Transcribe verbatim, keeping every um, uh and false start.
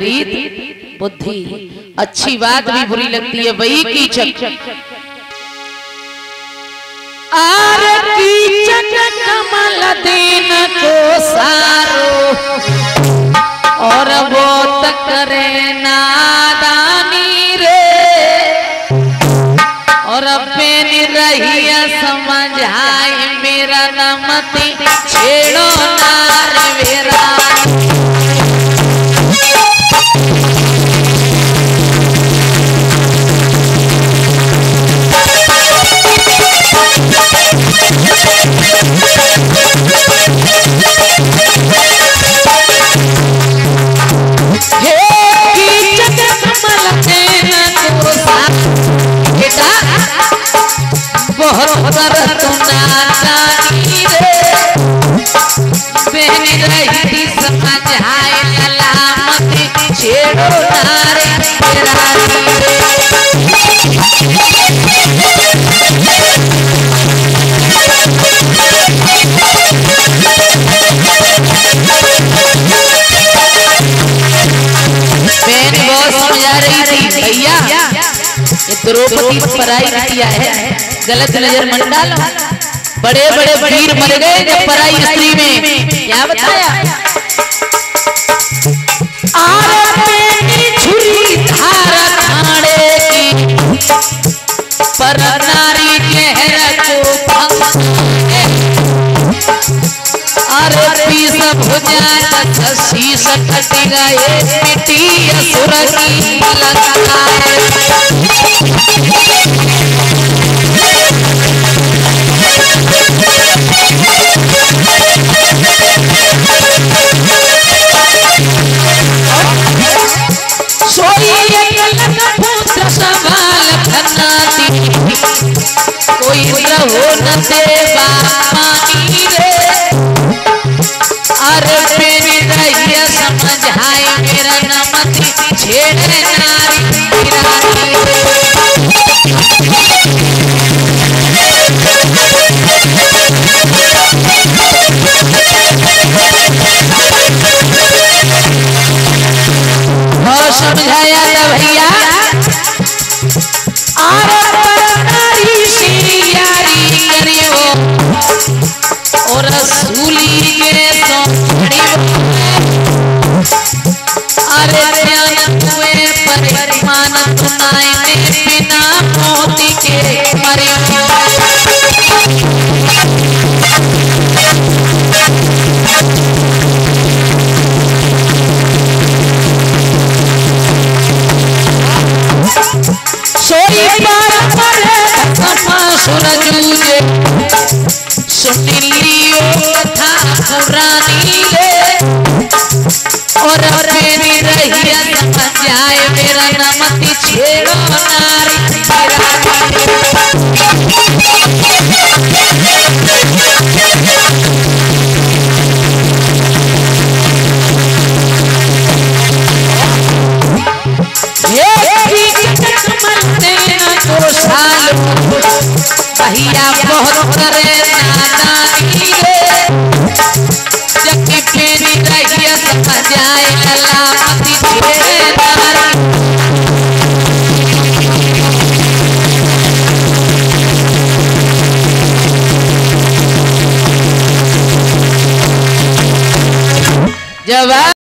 विपरीत बुद्धि। अच्छी बात भी बुरी लगती है, वही कीचक। आर कीचक कमल दीन को सारो, और वो तक करे नादानी रे, और अपनी रहिया समझाए मेरा नमती छेड़ो नार मेरा। बहुत नादानी रे, बहन रही समझाए ललामत छेड़ो नारे मेरा। बहन बहुत समझा रही थी, भैया ये द्रौपदी पराई बिटिया है, गलत नजर मत डालो। बड़े बड़े वीर मर गए जब पराई स्त्री में, क्या बताया? छुरी धारा खाने की, पर नारी गहर को अरे पीस भुजा शीश कट गए मिट्टी असुर की लगाए। कोई रहो न देवा पानी रे, अरे मेरी रहिया समझाए मेरा नमती छेड़े नारी गिरानी बहुत समझाया था भैया। और सूली के अरे ध्यान हुए परिमान सुनाए में बिना मोती के मरे। सोई पर सूरज सुन लियो कथा पुरानी रे, और मेरी रहिया समझाए मेरा नमती छेड़ो नारी भैया बहुत करे नादानी रे, जबकि मेरी रहिया समझाए ललामती छेड़े नारी। जवाब